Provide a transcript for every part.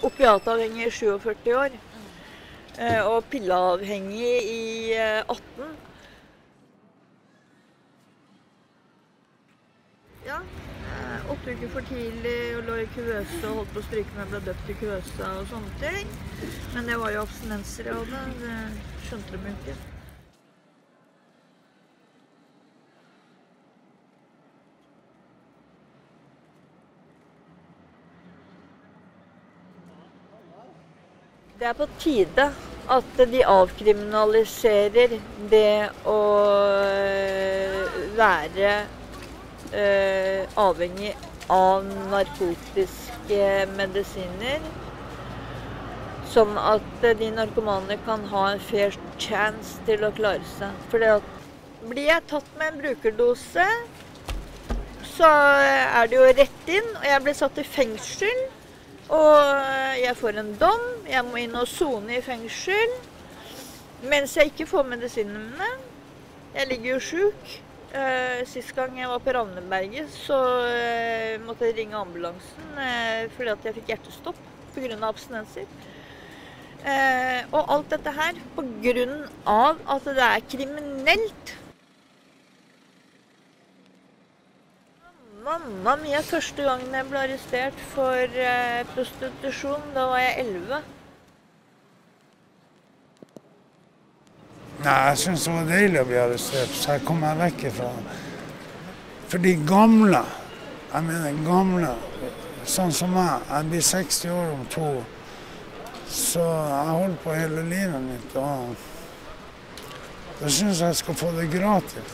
opiatavhengig i 47 år. Og pilleavhengig i 18. Ja, 8 uker for tidlig og lå i kuvøse og holdt på å stryke med ble døpt i kuvøse og sånne ting. Men det var jo abstinenser av det, det skjønte de ikke. Det er på tide at de avkriminaliserer det å være avhengig av narkotiske medisiner, sånn at de narkomane kan ha en fair chance til å klare seg. For blir jeg tatt med en brukerdose, så er det jo rett inn, og jeg blir satt i fengsel. Og jeg får en dom, jeg må inn og sone i fengsel, mens jeg ikke får medisinene mine. Jeg ligger jo syk. Sist gang jeg var på Ravneberget, så måtte jeg ringe ambulansen fordi at jeg fikk hjertestopp på grunn av abstinenser. Og alt dette her på grunn av at det er kriminelt. Mamma mi første gangen jeg ble arrestert for prostitusjon, da var jeg 11. Nei, jeg synes det var deilig å bli arrestert, så jeg kom meg vekk ifra. For de gamle, jeg mener gamle, sånn som jeg blir 60 år om 2 år, så jeg holdt på hele livet mitt, og da synes jeg skal få det gratis.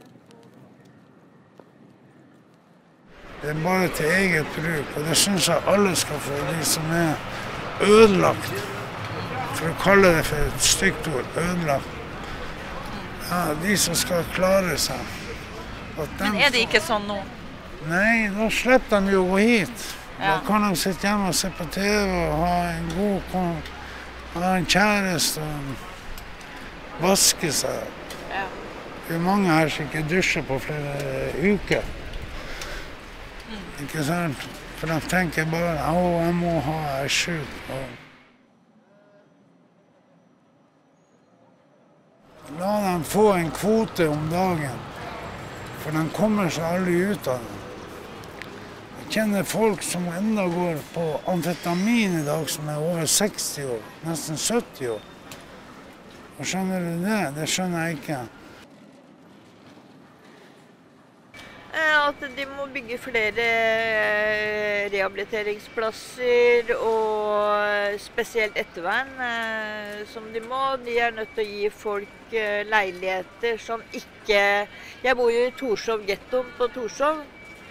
Det er bare til eget bruk, og det synes jeg alle skal få, de som er ødelagt. For å kalle det for et stygt ord, ødelagt. Ja, de som skal klare seg. Men er det ikke sånn nå? Nei, da slipper de jo å gå hit. Ja. Da kan de sitte hjemme og se på TV og ha en kjæreste og vaske seg. Ja. Det er mange her som ikke dusjer på flere uker. Ikke sant? For de tenker bare, jeg må ha, jeg er syk. La dem få en kvote om dagen, for de kommer seg aldri ut av det. Jeg kjenner folk som enda går på amfetamin i dag, som er over 60 år, nesten 70 år. Og skjønner du det? Det skjønner jeg ikke. At de må bygge flere rehabiliteringsplasser og spesielt ettervern som de må. De er nødt til å gi folk leiligheter som ikke... Jeg bor jo i Torshov, gettoen på Torshov.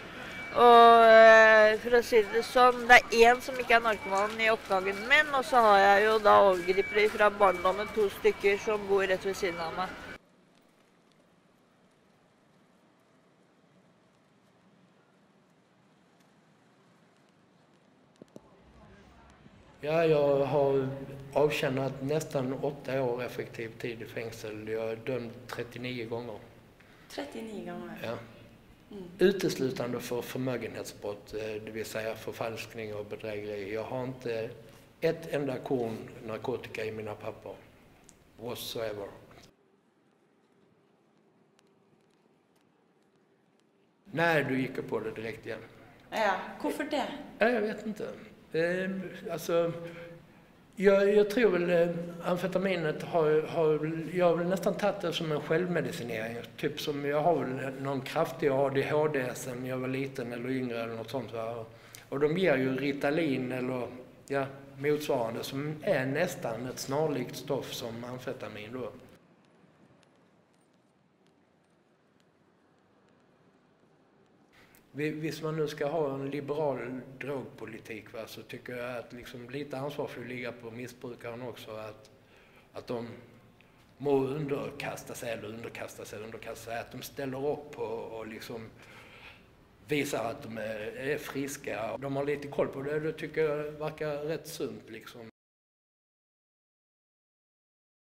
Og for å si det sånn, det er en som ikke er narkoman i oppgangen min, og så har jeg jo da overgripere fra barndommen, 2 stykker som bor rett ved siden av meg. Ja, jag har avtjänat nästan 8 år effektiv tid i fängsel. Jag är dömd 39 gånger. 39 gånger? Ja. Uteslutande för förmögenhetsbrott, det vill säga förfalskning och bedrägeri. Jag har inte ett enda korn narkotika i mina papper. Whatsoever. Nej, du gick på det direkt igen. Ja, varför det? Jag vet inte. Alltså, jag tror väl amfetaminet jag har väl nästan tagit det som en självmedicinering. Typ som jag har väl någon kraftig ADHD sen jag var liten eller yngre eller något sånt. Och de ger ju Ritalin eller motsvarande som är nästan ett snarlikt stoff som amfetamin då. Hvis man nu ska ha en liberal drogpolitik, så tycker jag att liksom lite ansvar får ligga på missbrukaren också. Att de må underkasta sig, att de ställer upp och liksom visar att de är friska. De har lite koll på det, det tycker jag verkar rätt sunt liksom.